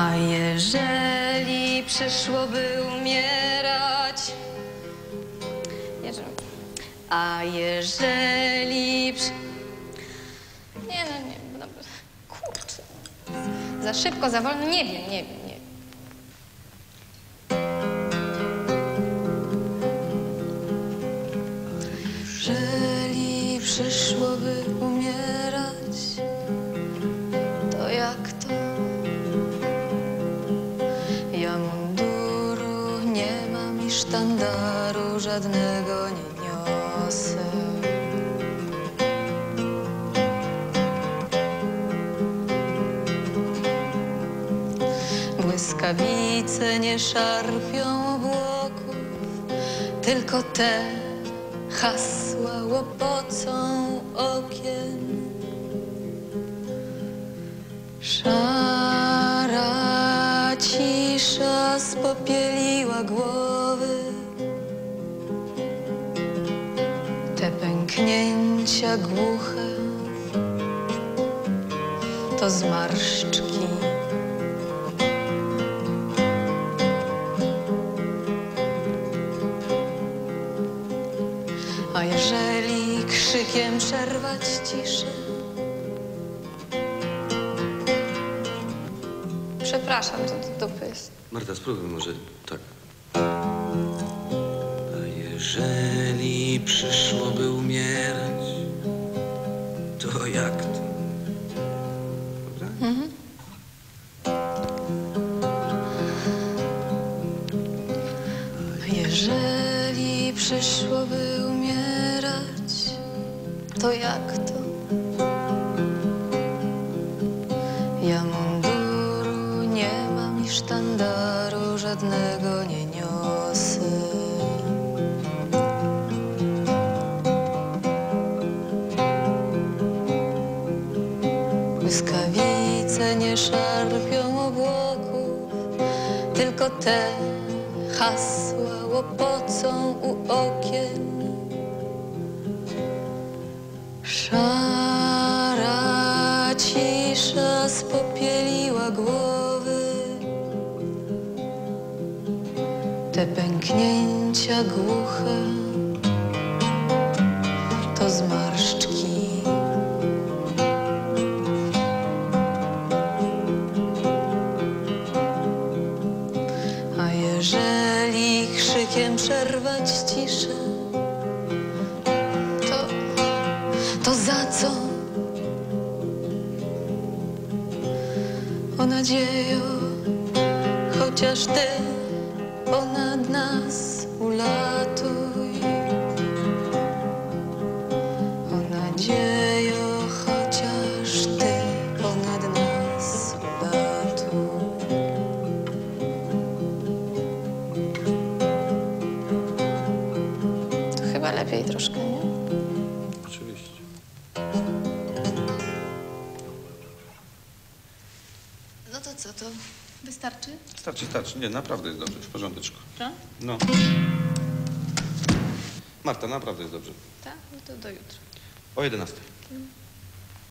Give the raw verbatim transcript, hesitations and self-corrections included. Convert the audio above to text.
A jeżeli przyszłoby umierać... Nie, że... A jeżeli... Przy... Nie, no nie, no, kurczę. Za szybko, za wolno, nie wiem, nie wiem, nie wiem. Jeżeli przyszłoby umierać, to jak to? Ja munduru nie mam i sztandaru żadnego nie niosę. Błyskawice nie szarpią obłoków, tylko te hasła łopocą okien. Szara cisza spopieliła głowy, te pęknięcia głuche to zmarszczki. A jeżeli krzykiem przerwać ciszę? Przepraszam, to do dupy jest. Marta, spróbuj może tak. A jeżeli przyszłoby umierać, to jak to? Dobra? Mhm. A jeżeli przyszłoby umierać, to jak to? Ja munduru nie mam i sztandaru żadnego nie niosę. Błyskawice nie szarpią obłoków, tylko te hasła łopocą u okien. Szara cisza spopieliła głowy, te pęknięcia głuche to zmarszczki. A jeżeli krzykiem przerwać ciszę, to, to za co? O nadziejo, chociaż ty ponad nas ulatuj. O nadziejo, chociaż ty ponad nas ulatuj. To chyba lepiej troszkę, nie? Oczywiście. No to co, to wystarczy? Starczy, starczy. Nie, naprawdę jest dobrze, w porządeczku. Tak? No. Marta, naprawdę jest dobrze. Tak? No to do jutra. O jedenastej.